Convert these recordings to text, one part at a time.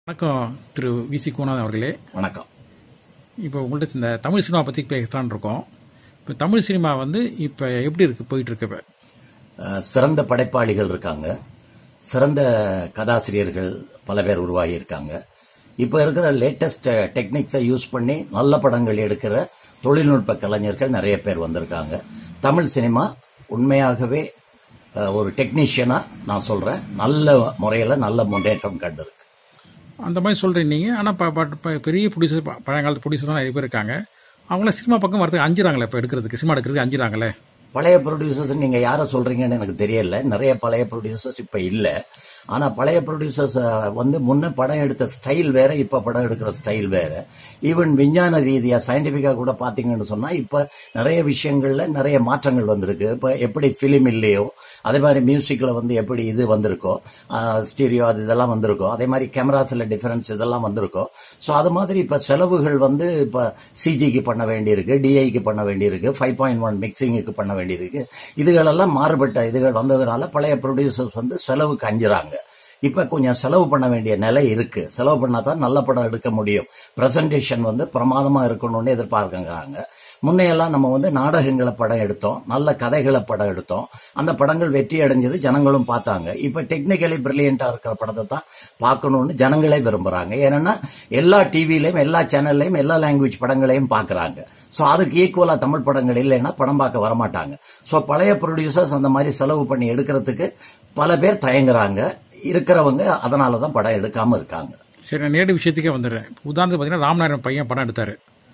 வணக்கம் திரு வி.சி. கோனாதன் அவர்களே. வணக்கம். இப்போ உங்கள்கிட்ட இந்த தமிழ் சினிமா பற்றி பேசலான்னு இருக்கோம். இப்போ தமிழ் சினிமா இப்போ எப்படி போயிட்டு இருக்கு? சிறந்த படைப்பாளிகள் இருக்காங்க, சிறந்த கதாசிரியர்கள் பல பேர் உருவாகி இருக்காங்க. இப்போ இருக்கிற லேட்டஸ்ட் டெக்னிக்ஸை யூஸ் பண்ணி நல்ல படங்கள் எடுக்கிற தொழில்நுட்ப கலைஞர்கள் நிறைய பேர் வந்திருக்காங்க. தமிழ் சினிமா உண்மையாகவே ஒரு டெக்னீஷியனா நான் சொல்றேன், நல்ல முறையில் நல்ல முன்னேற்றம் கண்டிருக்கு. அந்த மாதிரி சொல்றீங்க நீங்க. ஆனால் பெரிய ப்ரொடியூசர், பழங்காலத்து ப்ரொடியூசர் தான் நிறைய பேர் இருக்காங்க. அவங்களாம் சினிமா பக்கம் வரதுக்கு அஞ்சுறாங்களே, இப்போ எடுக்கிறதுக்கு சினிமா எடுக்கிறதுக்கு அஞ்சுறாங்களே. பழைய ப்ரொடியூசர்ஸ் நீங்க யாரை சொல்றீங்கன்னு எனக்கு தெரியல. நிறைய பழைய ப்ரொடியூசர்ஸ் இப்ப இல்ல. ஆனா பழைய ப்ரொடியூசர்ஸ் முன்ன படம் எடுத்த ஸ்டைல் வேற, இப்ப படம் எடுக்கிற ஸ்டைல் வேற. ஈவன் விஞ்ஞான ரீதியா சயின்டிபிக்கா கூட பாத்தீங்கன்னு சொன்னா இப்ப நிறைய விஷயங்கள்ல நிறைய மாற்றங்கள் வந்திருக்கு. இப்ப எப்படி பிலிம் இல்லையோ அதே மாதிரி மியூசிக்ல எப்படி இது வந்திருக்கோ, ஸ்டீரியோ அது இதெல்லாம் வந்திருக்கோ, அதே மாதிரி கேமராஸ்ல டிஃபரன்ஸ் இதெல்லாம் வந்திருக்கோ. ஸோ அது மாதிரி இப்ப செலவுகள் இப்ப சிஜிக்கு பண்ண வேண்டியிருக்கு, டிஐக்கு பண்ண வேண்டியிருக்கு, 5.1 மிக்சிங்குக்கு பண்ண வேண்டியிருக்கு. இதுகளெல்லாம் மாறுபட்ட இதுகள் வந்ததுனால பழைய ப்ரொடியூசர்ஸ் செலவுக்கு அஞ்சுறாங்க. இப்ப கொஞ்சம் செலவு பண்ண வேண்டிய நிலை இருக்கு. செலவு பண்ணாதான் நல்ல படம் எடுக்க முடியும். பிரசன்டேஷன் பிரமாதமா இருக்கணும்னு எதிர்பார்க்கறாங்க. முன்னையெல்லாம் நம்ம நாடகங்களை படம் எடுத்தோம், நல்ல கதைகளை படம் எடுத்தோம். அந்த படங்கள் வெற்றி அடைஞ்சது, ஜனங்களும் பார்த்தாங்க. இப்ப டெக்னிக்கலி பிரில்லியண்டா இருக்கிற படத்தை தான் பார்க்கணும்னு ஜனங்களே விரும்புறாங்க. ஏன்னா எல்லா டிவிலையும் எல்லா சேனல்லையும் எல்லா லாங்குவேஜ் படங்களையும் பாக்குறாங்க. சோ அதுக்கு ஈக்குவலா தமிழ் படங்கள் இல்லைன்னா படம் பார்க்க வரமாட்டாங்க. சோ பழைய ப்ரொடியூசர்ஸ் அந்த மாதிரி செலவு பண்ணி எடுக்கிறதுக்கு பல பேர் தயங்குறாங்க. இருக்கிறவங்க அதனாலதான் படம் எடுக்காம இருக்காங்க. சரி, நான் நேரடி விஷயத்துக்கே வந்துடுறேன். உதாரணத்துக்கு பாத்தீங்கன்னா ராமநாராயணன் பையன் படம் எடுத்தாரு,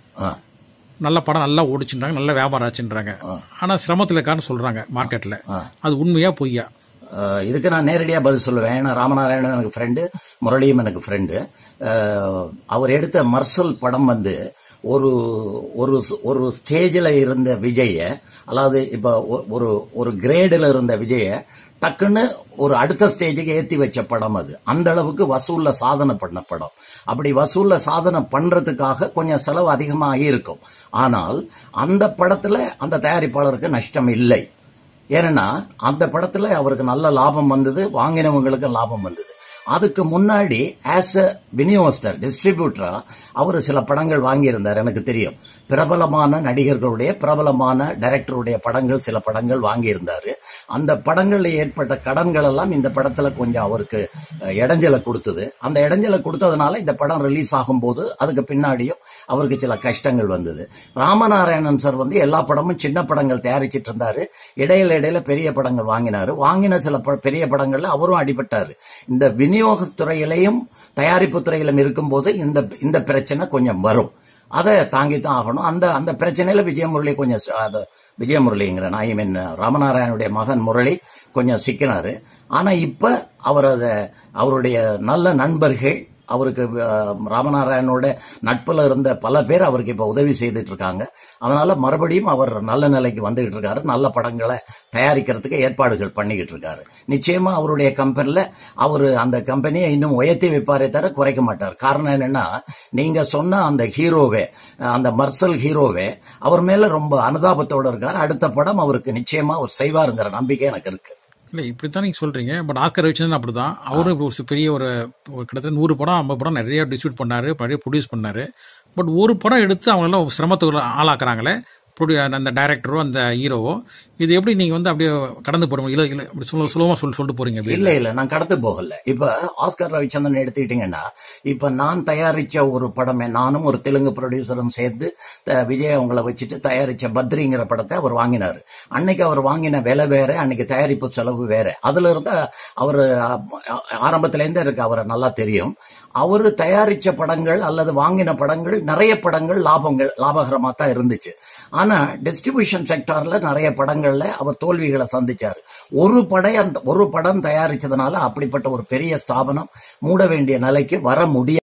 நல்ல படம், நல்லா ஓடிச்சுன்றாங்க, நல்ல வியாபாரம் ஆச்சுன்றாங்க. ஆனா சிரமத்தில் இருக்கான்னு சொல்றாங்க மார்க்கெட்ல. அது உண்மையா பொய்யா? இதுக்கு நான் நேரடியா பதில் சொல்லுவேன். ஏன்னா ராமநாராயணன் எனக்கு ஃப்ரெண்டு, முரளியும் எனக்கு ஃப்ரெண்டு. அவர் எடுத்த மர்சல் படம் ஒரு ஒரு ஒரு ஸ்டேஜில் இருந்த விஜய, அதாவது இப்ப ஒரு கிரேடில் இருந்த விஜய டக்குன்னு ஒரு அடுத்த ஸ்டேஜுக்கு ஏத்தி வச்ச படம் அது. அந்த அளவுக்கு வசூல்ல சாதனை பண்ண படம். அப்படி வசூல்ல சாதனை பண்றதுக்காக கொஞ்சம் செலவு அதிகமாக இருக்கும். ஆனால் அந்த படத்துல அந்த தயாரிப்பாளருக்கு நஷ்டம் இல்லை. ஏன்னா அந்த படத்துல அவருக்கு நல்ல லாபம் வந்தது, வாங்கினவங்களுக்கு லாபம் வந்தது. அதுக்கு முன்னாடி ஆஸ் அ விநியோகஸ்தர், டிஸ்ட்ரிபியூட்டரா அவர் சில படங்கள் வாங்கியிருந்தார். எனக்கு தெரியும், பிரபலமான நடிகர்களுடைய, பிரபலமான டைரக்டருடைய படங்கள், சில படங்கள் வாங்கியிருந்தாரு. அந்த படங்கள்ல ஏற்பட்ட கடன்கள் எல்லாம் இந்த படத்துல கொஞ்சம் அவருக்கு இடைஞ்சலை கொடுத்தது. அந்த இடைஞ்சலை கொடுத்ததுனால இந்த படம் ரிலீஸ் ஆகும் போது அதுக்கு பின்னாடியும் அவருக்கு சில கஷ்டங்கள் வந்தது. ராமநாராயணன் சார் எல்லா படமும் சின்ன படங்கள் தயாரிச்சிட்டு இருந்தாரு. இடையில பெரிய படங்கள் வாங்கினாரு. வாங்கின சில பெரிய படங்கள்ல அவரும் அடிபட்டாரு. இந்த விநியோகத்துறையிலையும் தயாரிப்பு துறையிலும் இருக்கும்போது இந்த பிரச்சனை கொஞ்சம் வரும். அதை தாங்கித்தான் ஆகணும். அந்த பிரச்சனையில விஜயமுரளிங்கிற ராமநாராயணுடைய மகன் முரளி கொஞ்சம் சிக்கினாரு. ஆனா இப்ப அவருடைய நல்ல நண்பர்கள், அவருக்கு ராமநாராயணோட நட்புல இருந்த பல பேர் அவருக்கு இப்ப உதவி செய்துட்டு இருக்காங்க. அதனால மறுபடியும் அவர் நல்ல நிலைக்கு வந்துகிட்டு இருக்காரு. நல்ல படங்களை தயாரிக்கிறதுக்கு ஏற்பாடுகள் பண்ணிக்கிட்டு இருக்காரு. நிச்சயமா அவருடைய கம்பெனில அந்த கம்பெனியை இன்னும் உயர்த்தி வைப்பாரே தவிர குறைக்க மாட்டார். காரணம் என்னன்னா, நீங்க சொன்ன அந்த ஹீரோவே, அந்த மர்சல் ஹீரோவே அவர் மேல ரொம்ப அனுதாபத்தோட இருக்காரு. அடுத்த படம் அவருக்கு நிச்சயமா அவர் செய்வாருங்கிற நம்பிக்கை எனக்கு இருக்கு. இல்ல, இப்படித்தான் நீங்க சொல்றீங்க. பட் ஆஸ்கர் ரவிச்சந்திரன் அப்படிதான். அவரும் பெரிய ஒரு கிட்டத்தட்ட 100 படம் 50 படம் நிறைய டிஸ்ட்ரிபியூட் பண்ணாரு, நிறைய ப்ரொடியூஸ் பண்ணாரு. பட் ஒரு படம் எடுத்து அவங்க எல்லாம் சிரமத்துக்கு ஆளாக்குறாங்களே, அந்த டைரக்டரோ அந்த ஹீரோவோ. இது எப்படி நீங்க அப்படியே கடந்து போறீங்க? இல்ல அப்படி சுலபமா சொல்லிட்டு போறீங்க? இல்ல நான் கடந்து போகல. இப்ப ஆஸ்கர் ரவிச்சந்திரன் எடுத்துக்கிட்டீங்கன்னா, இப்ப நான் தயாரிச்ச ஒரு படமே, நானும் ஒரு தெலுங்கு ப்ரொடியூசரும் சேர்ந்து விஜய் அவங்கள வச்சுட்டு தயாரிச்ச பத்ரிங்கிற படத்தை அவர் வாங்கினாரு. அன்னைக்கு அவர் வாங்கின விலை வேற, அன்னைக்கு தயாரிப்பு செலவு வேற. அதுல இருந்து அவர் ஆரம்பத்தில இருந்தே இருக்கு, அவரை நல்லா தெரியும். அவரு தயாரிச்ச படங்கள் அல்லது வாங்கின படங்கள் நிறைய படங்கள் லாபகரமா தான் இருந்துச்சு. ஆனா டிஸ்ட்ரிபியூஷன் செக்டார்ல நிறைய படங்கள்ல அவர் தோல்விகளை சந்திச்சாரு. ஒரு படம் தயாரிச்சதுனால அப்படிப்பட்ட ஒரு பெரிய ஸ்தாபனம் மூட வேண்டிய நிலைக்கு வர முடியாது.